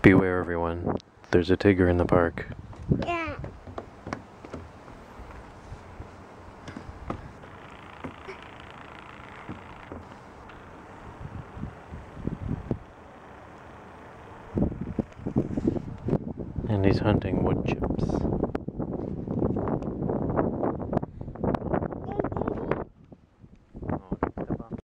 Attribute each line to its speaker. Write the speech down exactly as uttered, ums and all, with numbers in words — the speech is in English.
Speaker 1: Beware, everyone. There's a Tigger in the park.
Speaker 2: Yeah.
Speaker 1: And he's hunting wood chips.